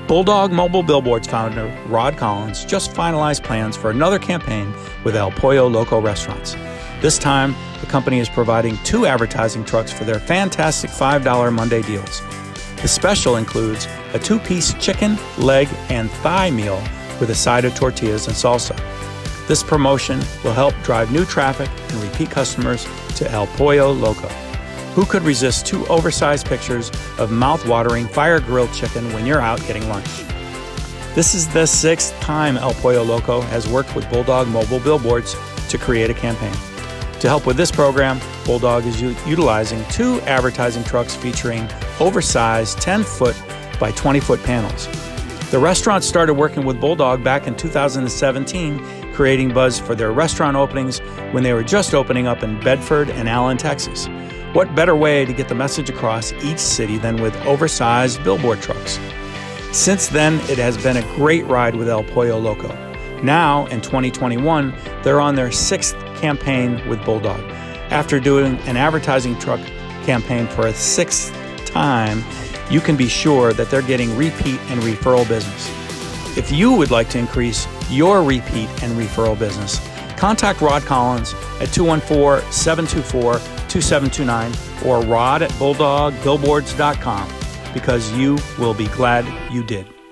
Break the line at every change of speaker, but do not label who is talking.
Bulldog Mobile Billboards founder Rod Collins just finalized plans for another campaign with El Pollo Loco restaurants. This time, the company is providing 2 advertising trucks for their fantastic $5 Monday deals. The special includes a 2-piece chicken, leg, and thigh meal with a side of tortillas and salsa. This promotion will help drive new traffic and repeat customers to El Pollo Loco. Who could resist 2 oversized pictures of mouth-watering fire-grilled chicken when you're out getting lunch? This is the 6th time El Pollo Loco has worked with Bulldog Mobile Billboards to create a campaign. To help with this program, Bulldog is utilizing 2 advertising trucks featuring oversized 10-foot by 20-foot panels. The restaurant started working with Bulldog back in 2017, creating buzz for their restaurant openings when they were just opening up in Bedford and Allen, Texas. What better way to get the message across each city than with oversized billboard trucks? Since then, it has been a great ride with El Pollo Loco. Now, in 2021, they're on their 6th campaign with Bulldog. After doing an advertising truck campaign for a 6th time, you can be sure that they're getting repeat and referral business. If you would like to increase your repeat and referral business, contact Rod Collins at 214-724-2729 or rod@bulldogbillboards.com because you will be glad you did.